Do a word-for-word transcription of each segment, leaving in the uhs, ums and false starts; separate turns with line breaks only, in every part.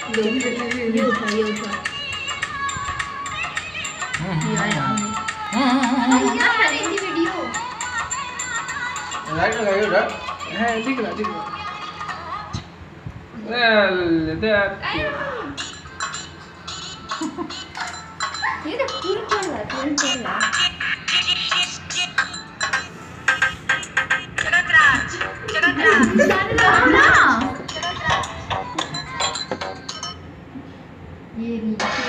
ये उठा ये उठा ये आया भैया हरी सी वीडियो
लाइट लगाइए उधर
है दिख रहा दिख रहा वेल दैट
ये तो पूरा चल रहा है पूरा चल रहा है जगतराज जगतराज ना ये नीचे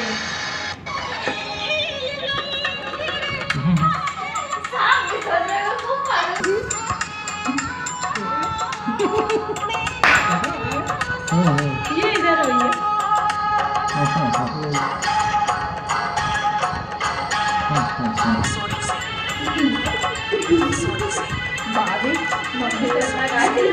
सांप चल रहा है तो मारो ये इधर हुई है बाबी मम्मी करना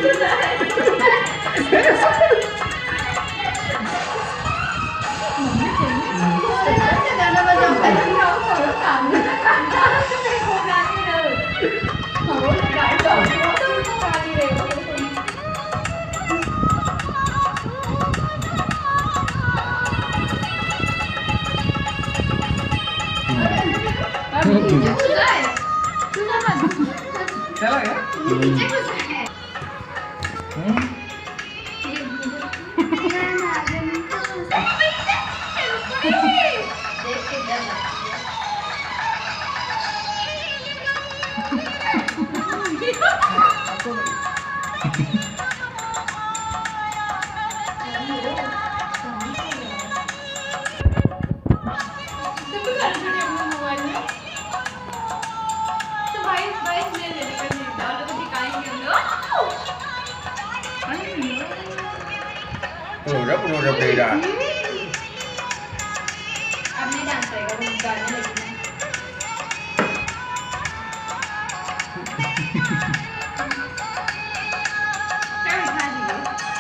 गाना बजाओ पहले आओ करो काम नहीं हो गाने रहो हो गाइस आओ तो गाने रहो
चला गया
नीचे कुछ है
हम्म
देख के डर
पूरा पूरा बेड़ा
अब नहीं डांस करेगा वो गाने लगेंगे क्या उठा दिए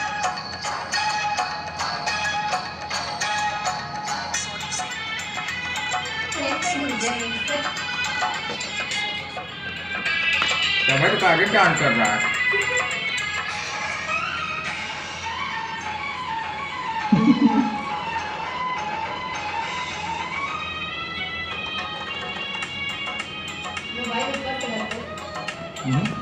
समझ का आगे डांस कर रहा है
मोबाइल ऊपर से रखो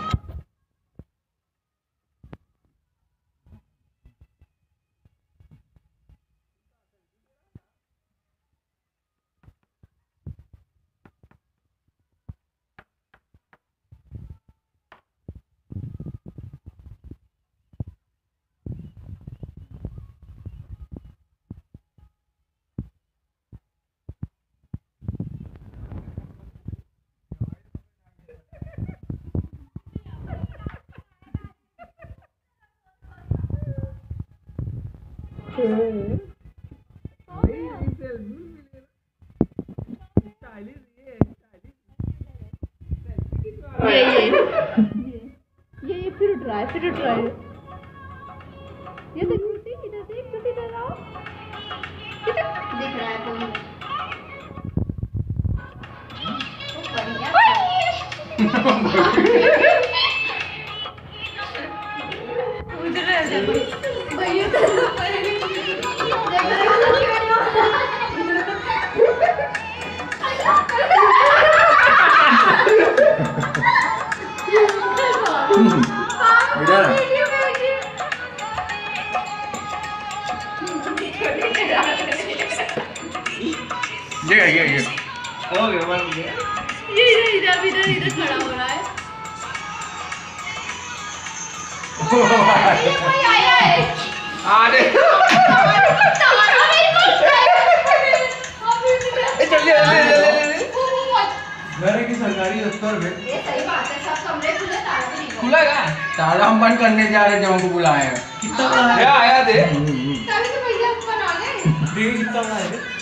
ये ये ये ये फिर उठ रहा है फिर उठ रहा है ये देख बेटी इधर देख तो इधर आओ दिख रहा है कोई उधर है भैया
इधर ये ये ये
हो गया बन गया
ये इधर इधर इधर इधर खड़ा हो रहा है ये कोई आया है
अरे
जल्दी जल्दी
घर की सरकारी दफ्तर में
ये सही बात है सब कमरे खुले ताला भी नहीं
खुला क्या
ताला हम बंद करने जा रहे जब हमको बुलाया
कितना बड़ा है आया थे
तभी तो भैया बना गए
कितना बड़ा है